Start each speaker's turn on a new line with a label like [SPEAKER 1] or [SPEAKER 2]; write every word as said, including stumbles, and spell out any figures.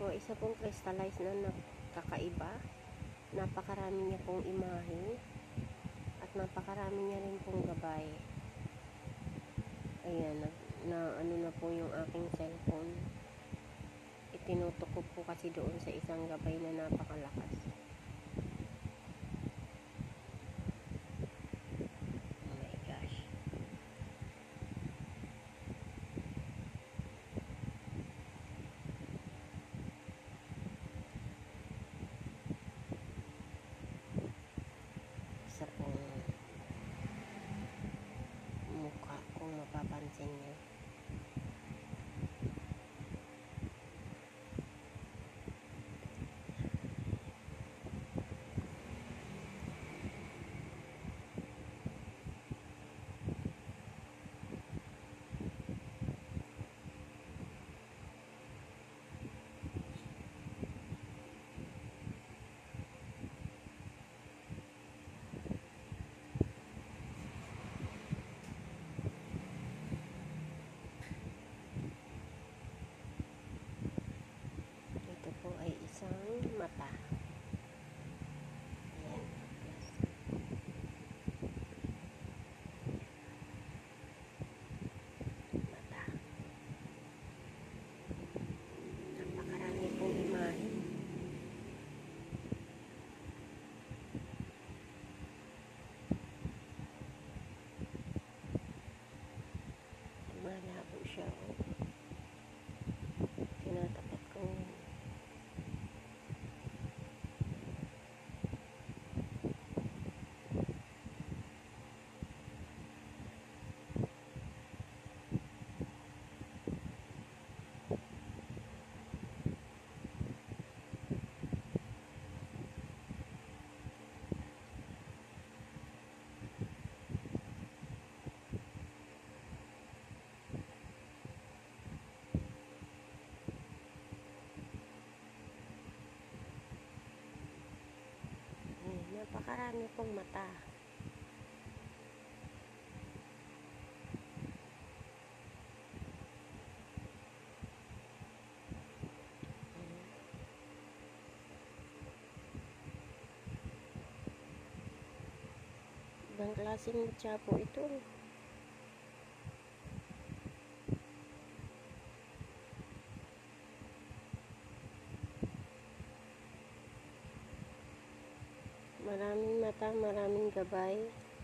[SPEAKER 1] po, isa pong crystallized na nakakaiba. Napakarami niya pong imahe at napakarami niya rin pong gabay. Ayan, na, na ano na po yung aking cellphone. Itinutok ko po kasi doon sa isang gabay na napakalakas. Oh my gosh. Isa pong mukha kung mapapansin niyo. Ito po ay isang mata. Ayan. Mata. Napakarami pong imahe. Malabo siya. Oh. Tinatapat ko. Napakarami pong mata. Ibang klaseng mutya po ito. Maraming mata, maraming gabay.